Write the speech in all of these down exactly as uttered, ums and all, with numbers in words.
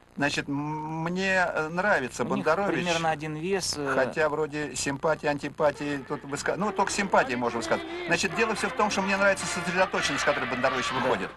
Значит, мне нравится У них Бондарович. примерно один вес. Хотя вроде симпатии, антипатии, тут высказ... ну, только симпатии можно сказать. Значит, дело все в том, что мне нравится сосредоточенность, с которой Бондарович выходит.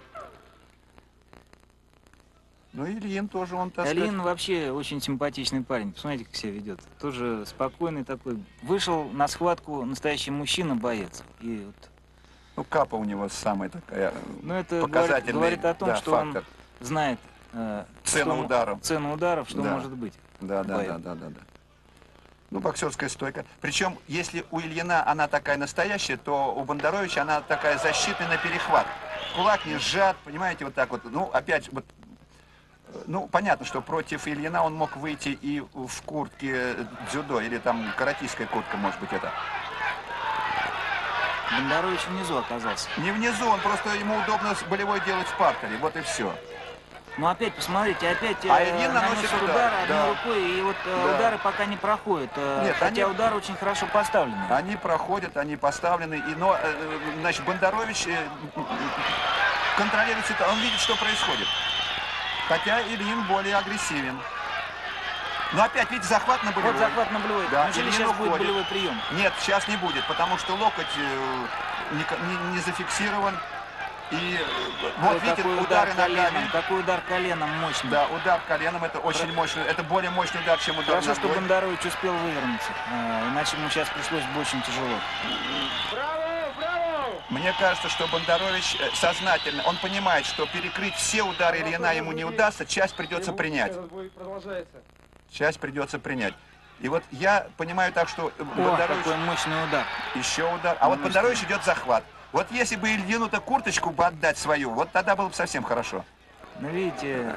Ну, Ильин тоже, он, так Ильин сказать... вообще очень симпатичный парень. Посмотрите, как себя ведет. Тоже спокойный такой. Вышел на схватку настоящий мужчина-боец. И вот... Ну, капа у него самая такая Но это показательная, говорит, говорит о том, да, что фактор. Он знает э, Цену что, ударов. Цену ударов, что да. может быть. Да, да, да, да, да, да. Ну, боксерская стойка. Причем, если у Ильина она такая настоящая, то у Бондаровича она такая защитная на перехват. Кулак не сжат, понимаете, вот так вот. Ну, опять, вот, ну, понятно, что против Ильина он мог выйти и в куртке дзюдо, или там каратистская куртка, может быть, это. Бондарович внизу оказался. Не внизу, он просто, ему удобно болевой делать в партере, вот и все. Ну опять, посмотрите, опять а э, Ильин наносит удар, удар одной да. рукой, и вот э, да. удары пока не проходят. Э, Нет, хотя они, удары очень хорошо поставлены. Они проходят, они поставлены, и, но, э, значит, Бондарович э, контролирует ситуацию, он видит, что происходит. Хотя Ильин более агрессивен. Но опять, видите, захват на болевой. Вот захват на болевой. Да, Неужели Ильин сейчас уходит. будет болевой прием? Нет, сейчас не будет, потому что локоть э, не, не, не зафиксирован. И вот, Ой, видите, какой удары удар ногами. коленом, какой удар коленом мощный. Да, удар коленом, это очень Про... мощный, это более мощный удар, чем удар Хорошо, ногой. что Бондарович успел вывернуться, а, иначе ему сейчас пришлось бы очень тяжело. Браво, браво! Мне кажется, что Бондарович сознательно, он понимает, что перекрыть все удары Ильина ему не удастся, часть придется принять. Часть придется принять. И вот я понимаю так, что О, Бондарович... какой мощный удар. Еще удар. А вот Бондарович идет захват. Вот если бы Ильину-то курточку бы отдать свою, вот тогда было бы совсем хорошо. Ну, видите...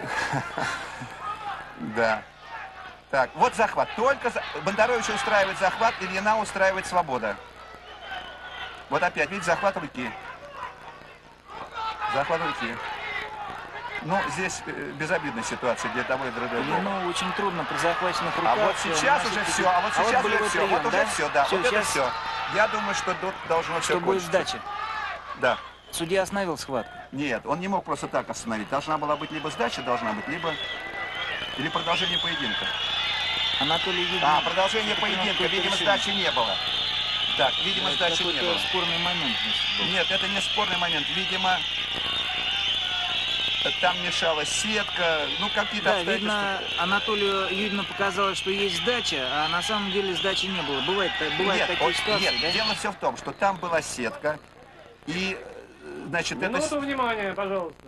Да. Так, вот захват. Только Бондарович устраивает захват, Ильина устраивает свобода. Вот опять, видите, захват руки. Захват руки. Ну, здесь безобидная ситуация для того и другого. Ильину очень трудно при захваченных руках. А вот сейчас уже все, а вот сейчас а уже вот все, прием, вот уже да? все, да, все, вот сейчас... это все. Я думаю, что тут должно все Что будет сдача? Да. Судья остановил схватку? Нет, он не мог просто так остановить. Должна была быть либо сдача, должна быть, либо... Или продолжение поединка. Анатолий, видимо... А, продолжение поединка, видимо, сдачи не было. Так, видимо, это сдачи не было. Спорный момент, значит, был. Нет, это не спорный момент. Видимо, там мешалась сетка, ну, какие-то Да, обстоятельства. видно, Анатолию Юрьевну показалось, что есть сдача, а на самом деле сдачи не было. Бывает, бывают Нет, такие он, ситуации, нет, да? дело все в том, что там была сетка, и, значит, Минуту это... внимания, пожалуйста.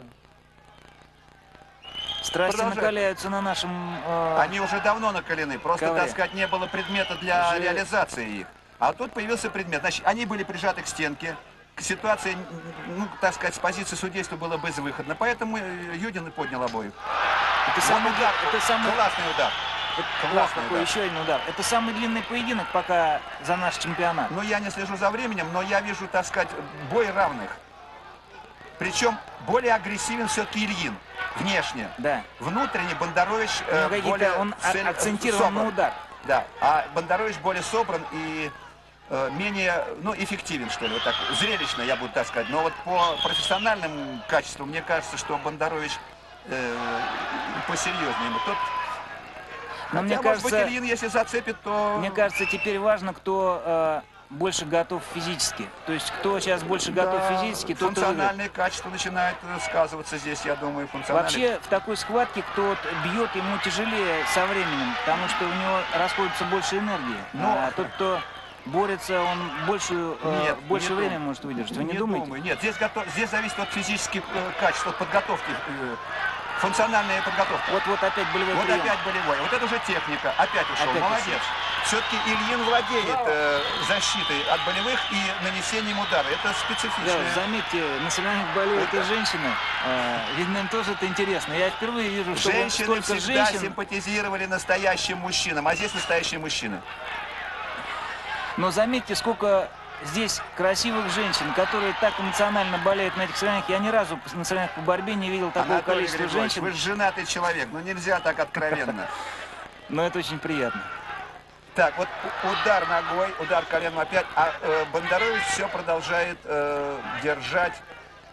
Страсти Продолжай. накаляются на нашем... Э... Они уже давно накалены, просто, ковре. так сказать, не было предмета для Уже... реализации их. А тут появился предмет. Значит, они были прижаты к стенке. Ситуация, ну, так сказать, с позиции судейства была безвыходна. Поэтому Юдин и поднял обоих. Это самый, удар, это самый... классный удар. Это, классный о, какой удар. еще один удар. Это самый длинный поединок пока за наш чемпионат. Ну, я не слежу за временем, но я вижу, так сказать, бой равных. Причем более агрессивен все-таки Ильин. Внешне. Да. Внутренне Бондарович э, ну, более... Он цель... акцентирован собран. на удар. Да, а Бондарович более собран и э, менее, ну, эффективен, что ли, вот так, зрелищно, я буду так сказать. Но вот по профессиональным качествам, мне кажется, что Бондарович э, посерьезнее. Тот, Но хотя, мне может кажется, быть, Ильин, если зацепит, то... Мне кажется, теперь важно, кто э, больше готов физически. То есть, кто сейчас больше готов да, физически, тот функциональные качества начинают сказываться здесь, я думаю, функциональные. Вообще, в такой схватке, кто бьет, ему тяжелее со временем, потому что у него расходится больше энергии. Но... А тот, кто борется, он большую, нет, э, больше не времени думаю. может выдержать. Вы не, не думаете? Думаю. Нет, здесь, готов... здесь зависит от физических э, качеств, от подготовки. Э, Функциональная подготовка. Вот-вот опять болевой Вот прием. опять болевой. Вот это уже техника. Опять ушел. Опять Молодец. ушел. Все-таки Ильин владеет э, защитой от болевых и нанесением удара. Это специфично. Да, заметьте, на соревнованиях болеют и женщины. Э, видно, им тоже это интересно. Я впервые вижу, что женщины столько всегда женщин... симпатизировали настоящим мужчинам. А здесь настоящие мужчины. Но заметьте, сколько... Здесь красивых женщин, которые так эмоционально болеют на этих соревнованиях. Я ни разу на соревнованиях по борьбе не видел такого Анатолий количества Григорьевич, женщин. вы же женатый человек, ну нельзя так откровенно. Но это очень приятно. Так, вот удар ногой, удар коленом опять, а э, Бондарович все продолжает э, держать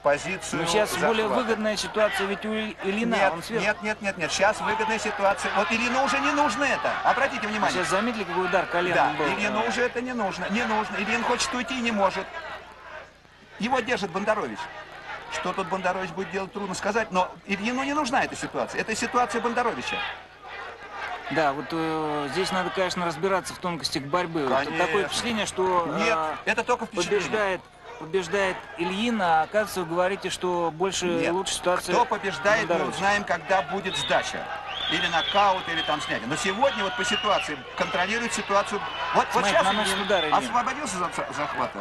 позицию Но сейчас захвата. более выгодная ситуация, ведь у Ильина, Нет, он сверху. нет, нет, нет, нет. Сейчас выгодная ситуация. Вот Ильину уже не нужно это. Обратите внимание. Сейчас заметили, какой удар коленом Да, был? Ильину э, уже это не нужно. Не нужно. Ильин хочет уйти и не может. Его держит Бондарович. Что тут Бондарович будет делать, трудно сказать. Но Ильину не нужна эта ситуация. Это ситуация Бондаровича. Да, вот э, здесь надо, конечно, разбираться в тонкостях борьбы. Вот Конечно. такое впечатление, что э, Нет, это только впечатление. побеждает, побеждает Ильин, а оказывается, вы говорите, что больше Нет. лучше ситуация Кто побеждает, мы Бондаровича. узнаем, когда будет сдача. Или нокаут, или там снятие. Но сегодня вот по ситуации контролирует ситуацию. Вот, вот Смотрите, сейчас наносит Ильин удар Ильин. освободился от захвата.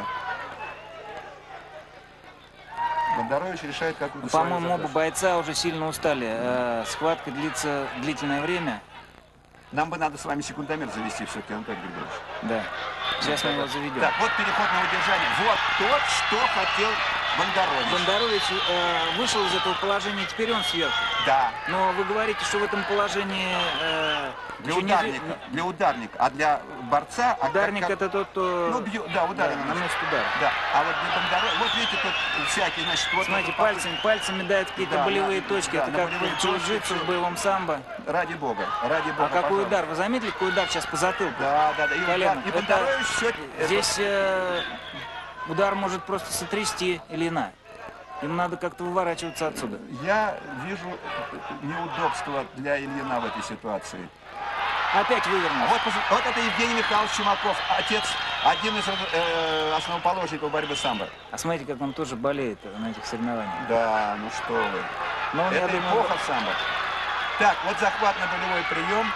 Бондарович решает какую-то свою По-моему, оба задачу. бойца уже сильно устали. Э, схватка длится длительное время. Нам бы надо с вами секундомер завести все-таки, Анатолий Григорьевич. Да. Сейчас мы его заведем. Так, вот переход на удержание. Вот то, что хотел Бондарович. Бондарович э, вышел из этого положения, теперь он сверху. Да, Но вы говорите, что в этом положении э, для еще не- ударника, для ударника, а для борца... а Ударник как- это тот, кто Ну, бью, да, удар да, наносит. наносит удар. Да, а вот для Бондаровича... Вот видите, тут всякие, значит... Вот Смотрите, вот пальцами, пальцами дают какие-то Да, болевые на- точки. да, это на как болевые в точки, джиу-джитсу, всё. в боевом самбо. Ради бога, ради бога, А какой пожалуйста. удар? Вы заметили, какой удар сейчас по затылку? Да, да, да. И, Коленом. удар, и Это- Бондарович все... Здесь э, удар может просто сотрясти Ильина. Им надо как-то выворачиваться отсюда. Я вижу неудобства для Ильина в этой ситуации. Опять А вывернулся. вот, пос- вот это Евгений Михайлович Чумаков, отец, один из э, основоположников борьбы самбо. А смотрите, как он тоже болеет на этих соревнованиях. Да, ну что вы. Но он, я Это думаю, эпоха самбо. Так, вот захват на болевой прием.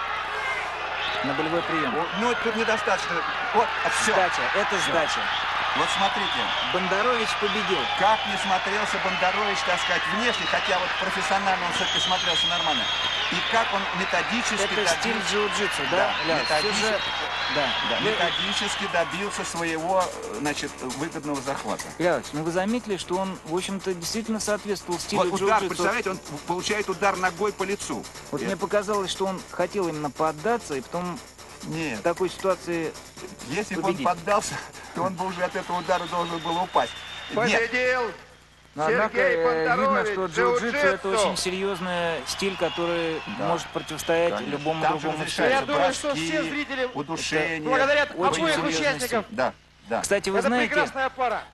на болевой прием. О, Ну, тут недостаточно. Вот, все. Сдача, это сдача. Вот смотрите, Бондарович победил. как не смотрелся Бондарович, так сказать, внешне, хотя вот профессионально он все-таки смотрелся нормально. И как он методически Это добился- стиль джиу-джитсу, да? Да, Ляс? методически. Сюжет- Да. да, Вы- методически добился своего, э, значит, выгодного захвата. Ляс, ну вы заметили, что он, в общем-то, действительно соответствовал стилю Вот удар, джиу-джитсу. представляете, он получает удар ногой по лицу. Вот Э, мне показалось, что он хотел именно поддаться, и потом Нет, в такой ситуации... если бы он победить. поддался, то он бы уже от этого удара должен был упасть. Нет, Победил Но, однако, Сергей э, видно, Бондарович, что джиу-джитсу это джиу-джитсу. очень серьезный стиль, который Да. может противостоять конечно. любому Там же другому разрешается стилю. Я думаю, что броски, все зрители удушение. благодарят очень обоих серьезный участников. Да, да. Кстати, вы Это знаете, прекрасная пара.